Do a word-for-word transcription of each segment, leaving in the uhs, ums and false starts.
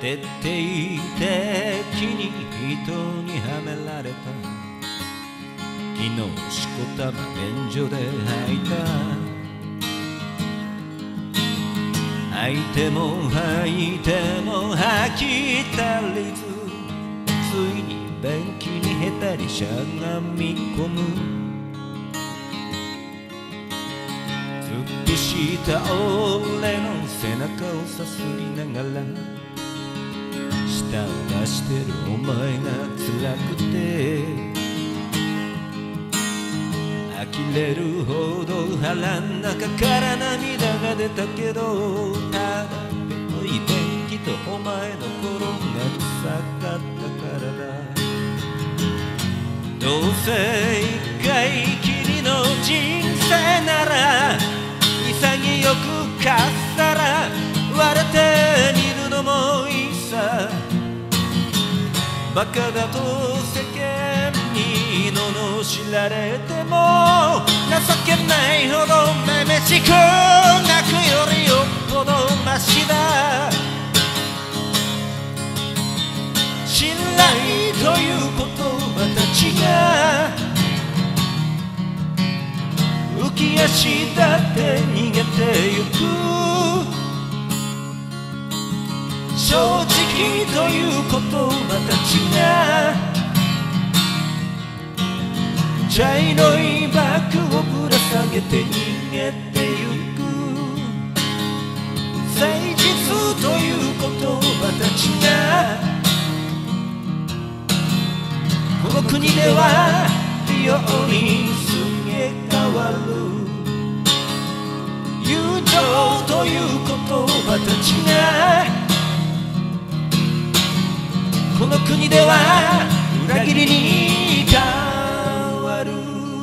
徹底的に人にはめられた。昨日しこたま便所で吐いた。吐いても吐いても吐き足りず、ついに便器にへたりしゃがみ込む。突きした俺の背中をさすりながら、舌を出してるお前が辛くて呆れるほど腹ん中から涙が出たけど、ただべのい便器とお前の心が臭かったからだ。どうせ一回きりの人生なら潔くかっさら割れてみるのもいいさ。バカだと世間に罵られても情けないほどめめしく泣くよりよっぽどマシだ。信頼という言葉たちが浮き足だって逃げてゆく。正直という言葉たちが茶色いバッグをぶら下げて逃げてゆく。誠実という言葉たちがこの国では美容にすげ変わる。友情という言葉たちがこの国では裏切りに変わる。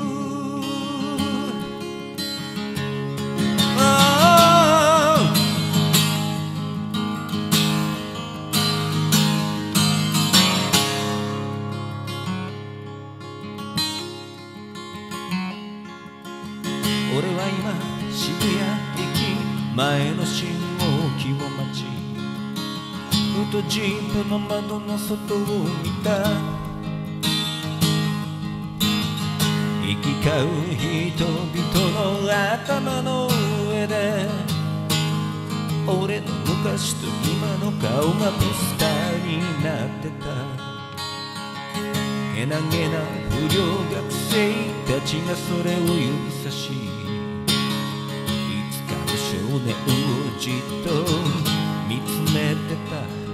俺は今渋谷駅前の信号機を待ち、ふとジープの窓の外を見た。行き交う人々の頭の上で俺の昔と今の顔がポスターになってた。けなげな不良学生たちがそれを指さし、いつかの少年をじっと見つめてた。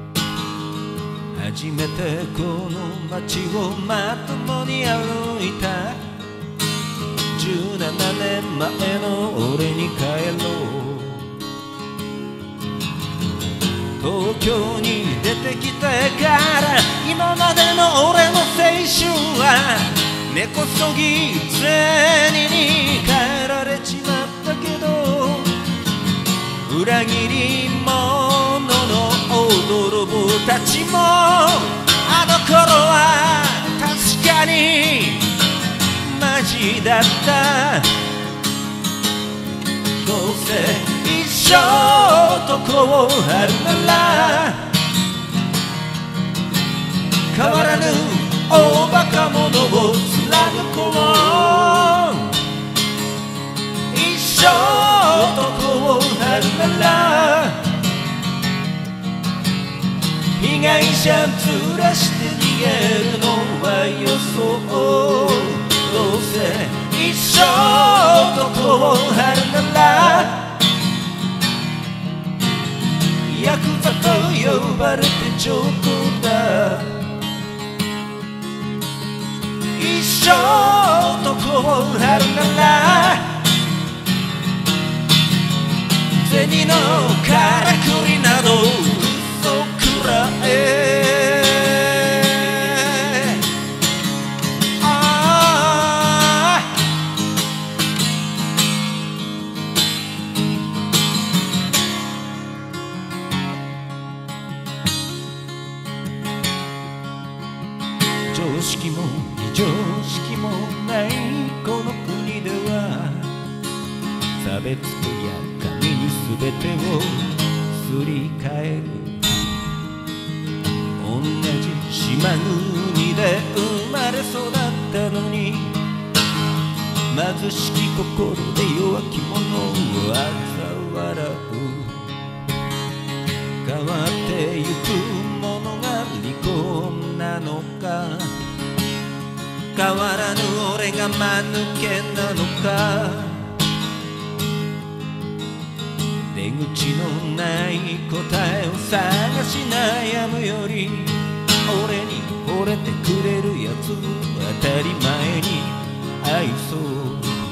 初めてこの街をまともに歩いた。じゅうななねんまえの俺に帰ろう。東京に出てきてから今までの俺の青春は根こそぎ銭に変えられちまったけど、裏切り者の泥棒たちもあの頃は確かにマジだった。どうせ一生男を張るなら変わらぬ大バカ者を貫こう。一生男を張るなら被害者ずらして逃げるのはよそう。どうせ一生男を張るならヤクザと呼ばれて上等だ。一生男を張るなら銭のからくりなど嘘くらえ。ああ常識も非常識もないこの国では差別とや神に全てをすり替える。 島国で生まれ育ったのに貧しき心で弱き者を嘲笑う。変わってゆくものが利口なのか、変わらぬ俺が間抜けなのか。出口のない答えを探し悩むより、俺に惚れてくれるやつ当たり前に愛そう。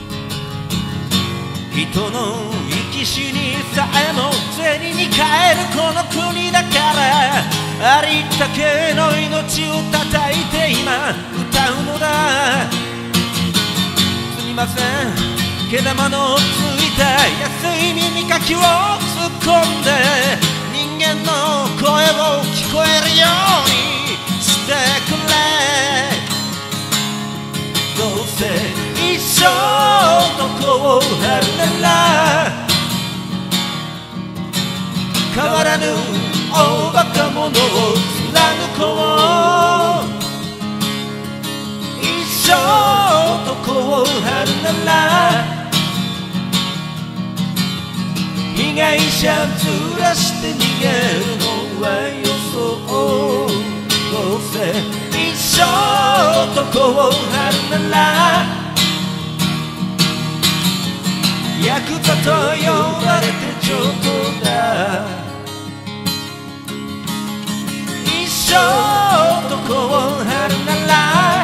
人の生き死にさえも銭に変えるこの国だから、ありったけの命を叩いて今歌うのだ。すみません、毛玉のついた安い耳かきを突っ込んで人間の声を聞こえるようにしてくれ。どうせ一生男を張るなら変わらぬ大バカ者を貫こう。一生男を張るなら被害者ずらして逃げるのはよそう。どうせ一生男を張るならヤクザと呼ばれてちょっとだ。一生男を張るなら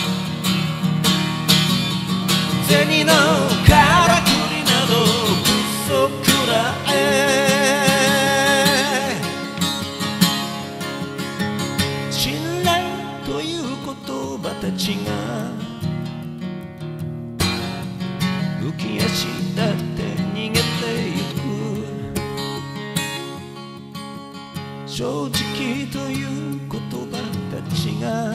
銭のからくりなどクソくらえ。信頼という言葉たちが浮き足だって逃げてゆく。正直という言葉たちが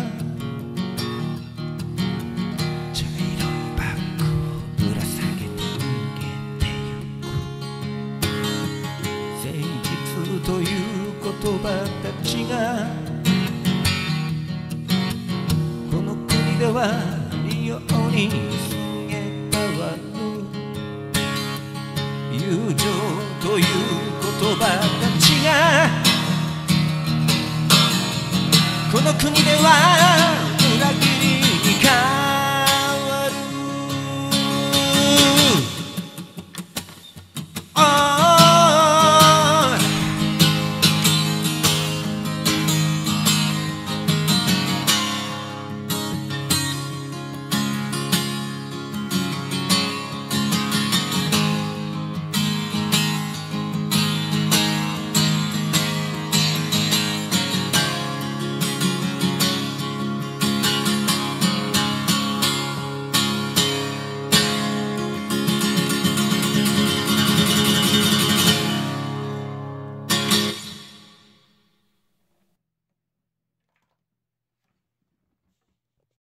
茶色いバッグをぶら下げて逃げてゆく。誠実という言葉たちがこの国では利用にすげ変わる。友情という言葉たちがこの国では